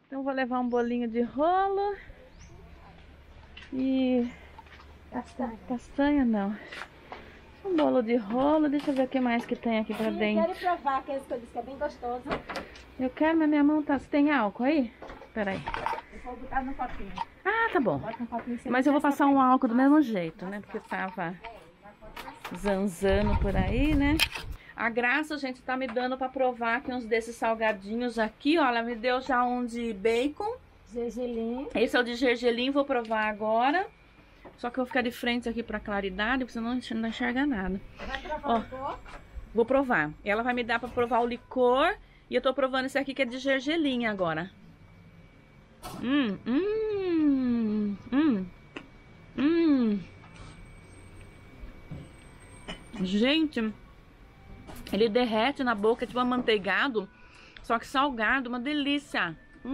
Então vou levar um bolinho de rolo. E... castanha não. Um bolo de rolo. Deixa eu ver o que mais que tem aqui pra dentro. Eu quero provar aqueles que eu disse que é bem gostoso. Eu quero, mas minha mão tá... Você tem álcool aí? Peraí. Eu vou botar no copinho. Ah, tá bom. Bota no copinho. Mas eu vou passar um álcool do mesmo jeito, né? Porque tava zanzando por aí, né? A Graça, gente, tá me dando pra provar aqui uns desses salgadinhos aqui, ó. Ela me deu já um de bacon. Gergelim. Esse é o de gergelim, vou provar agora. Só que eu vou ficar de frente aqui pra claridade, porque senão não enxerga nada. Vai provar Ó, o licor? vou provar. Ela vai me dar pra provar o licor. E eu tô provando esse aqui que é de gergelim agora. Gente, ele derrete na boca, tipo amanteigado, só que salgado, uma delícia.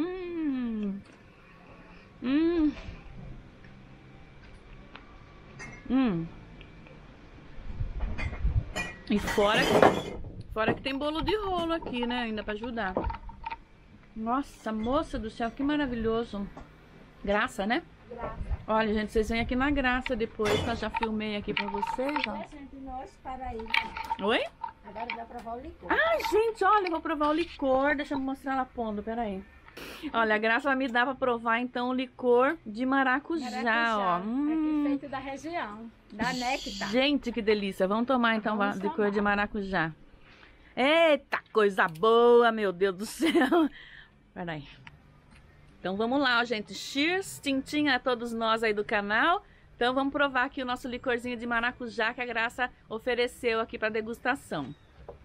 E fora que tem bolo de rolo aqui, né, ainda pra ajudar. Nossa, moça do céu, que maravilhoso. Graça, né? Graça. Olha, gente, vocês vêm aqui na Graça depois, que eu já filmei aqui pra vocês, ó. Gente, nós para aí. Oi? Agora vai provar o licor. Ai, gente, olha, eu vou provar o licor. Deixa eu mostrar ela pondo, peraí. Olha, a Graça vai me dar pra provar, então, o licor de maracujá, ó. Aqui feito da região, da Nectar. Gente, que delícia. Vamos tomar, então, licor de maracujá. Eita, coisa boa, meu Deus do céu. Peraí. Então, vamos lá, ó, gente. Cheers, tintim a todos nós aí do canal. Então, vamos provar aqui o nosso licorzinho de maracujá que a Graça ofereceu aqui pra degustação.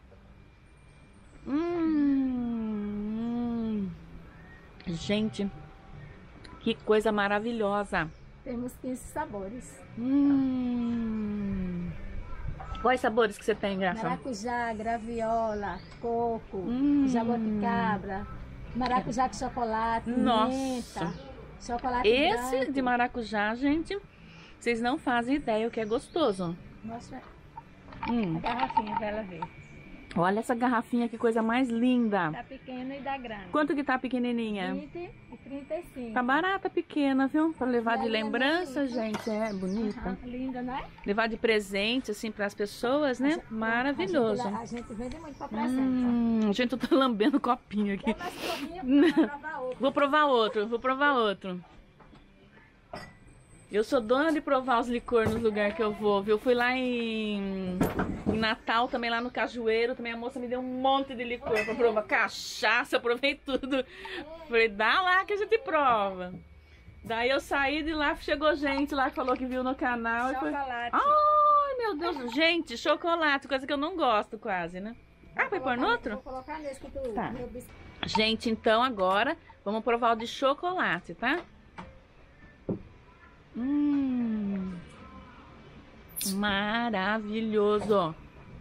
Gente, que coisa maravilhosa. Temos 15 sabores. Quais sabores que você tem, Graça? Maracujá, graviola, coco, jabuticabra, maracujá com chocolate, menta, chocolate Esse branco. de maracujá, gente, vocês não fazem ideia o que é gostoso. Mostra a garrafinha pra ela ver. Olha essa garrafinha, que coisa mais linda. Da pequena e da grande. Quanto que tá pequenininha? 20 e 35. Tá barata, pequena, viu? Pra levar de Ela é lembrança, bonita. gente. É bonita. Linda, né? Levar de presente, assim, pras pessoas, né? Maravilhoso. A gente vende muito pra presente. Gente, eu tô lambendo o copinho aqui. Dá mais copinho pra provar outro. Vou provar outro, vou provar outro. Eu sou dona de provar os licores nos lugares que eu vou, viu? Eu fui lá em Natal, também lá no Cajueiro, também a moça me deu um monte de licor pra provar. Cachaça, eu provei tudo. Falei, dá lá que a gente prova. Daí eu saí de lá, chegou gente lá que falou que viu no canal. Chocolate. Ai, meu Deus. Gente, chocolate, coisa que eu não gosto quase, né? Ah, vai pôr no outro? Vou colocar nesse que tu... Tá. Meu biscoito. Gente, então agora vamos provar o de chocolate, tá? Maravilhoso.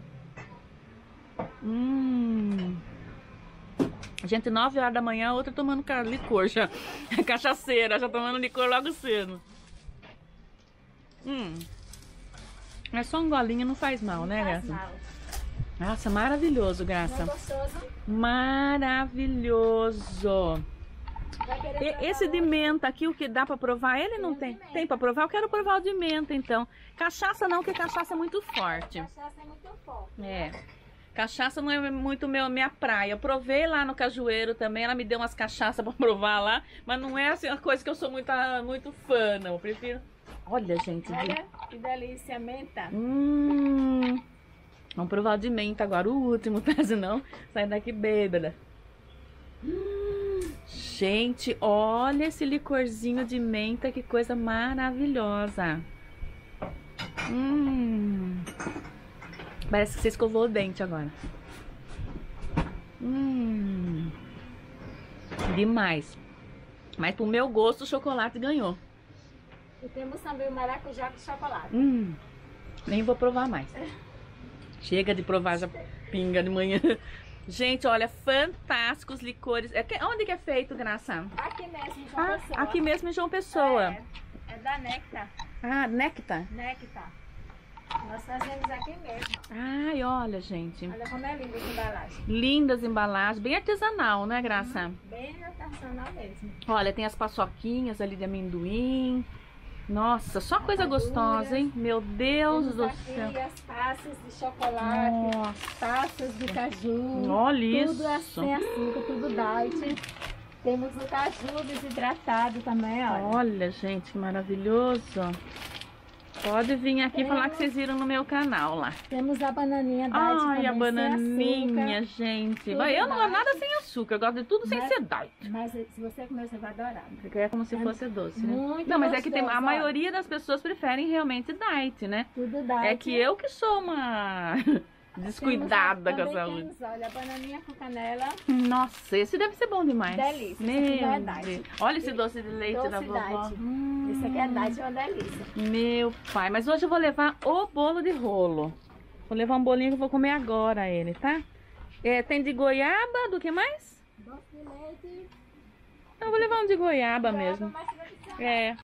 Gente, 9 horas da manhã, outra tomando licor já. Cachaceira, já tomando licor logo cedo. É só um golinho, não faz mal, né, Graça? Nossa, maravilhoso, Graça. Não é gostoso? Maravilhoso. Vai querer provar Esse de outro? menta aqui, o que dá pra provar, ele não tem? Tem pra provar? Eu quero provar o de menta, então. Cachaça não, porque cachaça é muito forte. Cachaça é muito forte. É. Cachaça não é muito minha praia. Eu provei lá no Cajueiro também, ela me deu umas cachaças pra provar lá, mas não é assim uma coisa que eu sou muito fã, não. Eu prefiro... Olha, gente. Olha que delícia, menta. Vamos provar o de menta agora, o último, tá? Senão sai daqui bêbada. Gente, olha esse licorzinho de menta, que coisa maravilhosa. Parece que você escovou o dente agora. Demais. Mas pro meu gosto, o chocolate ganhou. E temos também o maracujá com chocolate. Nem vou provar mais. Chega de provar, já pinga de manhã. Gente, olha, fantásticos licores. Onde que é feito, Graça? Aqui mesmo em João Pessoa. Aqui mesmo em João Pessoa. É da Nectar. Ah, Nectar. Nectar. Nós fazemos aqui mesmo. Ai, olha, gente. Olha como é linda essa embalagem. Lindas embalagens, bem artesanal, né, Graça? Bem artesanal mesmo. Olha, tem as paçoquinhas ali de amendoim. Nossa, só coisa gostosa, hein? Meu Deus Temos do aqui céu. as taças de chocolate, Nossa, taças de caju. olha Tudo isso. sem açúcar, tudo diet. Temos o caju desidratado também, olha. Olha, gente, que maravilhoso. Pode vir aqui falar que vocês viram no meu canal lá. Temos a bananinha diet Ai, a também, bananinha, sem gente. Tudo Vai, eu não gosto diet. nada sem açúcar, eu gosto de tudo sem Mas- ser diet. açúcar. Mas se você comer, você vai adorar. Porque é como se fosse doce, né? Muito Não, mas é que tem, a gostoso, maioria das pessoas preferem realmente diet, né? Tudo diet. É que eu que sou uma descuidada com a Também saúde. temos, olha, a bananinha com canela. Nossa, esse deve ser bom demais. Delícia, Meu esse aqui não é Deus. diet. Olha esse doce de leite Doce da vovó. diet. Esse aqui é diet, é uma delícia. Meu pai, mas hoje eu vou levar o bolo de rolo. Vou levar um bolinho que eu vou comer agora ele, tá? É, tem de goiaba, do que mais? Doce de leite. Eu vou levar um de goiaba mesmo. Mais tradicional. É.